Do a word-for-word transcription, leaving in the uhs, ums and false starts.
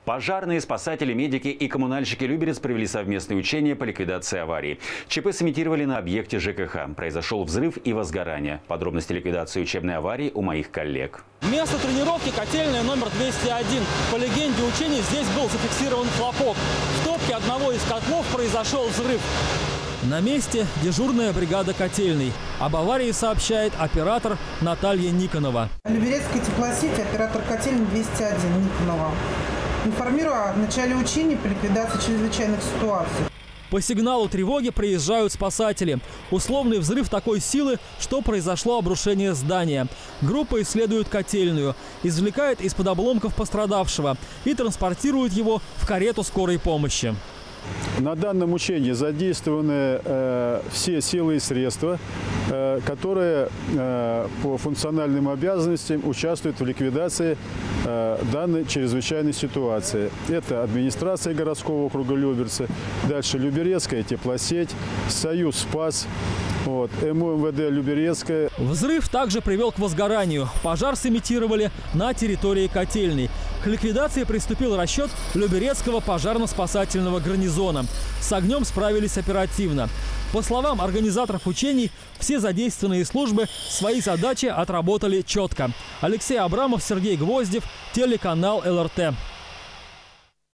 Пожарные, спасатели, медики и коммунальщики Люберец провели совместные учения по ликвидации аварии. ЧП сымитировали на объекте ЖКХ. Произошел взрыв и возгорание. Подробности ликвидации учебной аварии у моих коллег. Место тренировки – котельная номер двести один. По легенде учений здесь был зафиксирован хлопок. В топке одного из котлов произошел взрыв. На месте дежурная бригада котельной. Об аварии сообщает оператор Наталья Никонова. Люберецкая теплосеть, оператор котельной двести один Никонова. Информирую о начале учений по ликвидации чрезвычайных ситуаций. По сигналу тревоги приезжают спасатели. Условный взрыв такой силы, что произошло обрушение здания. Группа исследует котельную, извлекает из-под обломков пострадавшего и транспортирует его в карету скорой помощи. На данном учении задействованы э, все силы и средства, э, которые э, по функциональным обязанностям участвуют в ликвидации э, данной чрезвычайной ситуации. Это администрация городского округа Люберцы, дальше Люберецкая теплосеть, Союз Спас, вот, МУМВД Люберецкая. Взрыв также привел к возгоранию. Пожар сымитировали на территории котельной. К ликвидации приступил расчет Люберецкого пожарно-спасательного гарнизона. С огнем справились оперативно. По словам организаторов учений, все задействованные службы свои задачи отработали четко. Алексей Абрамов, Сергей Гвоздев, телеканал эл эр тэ.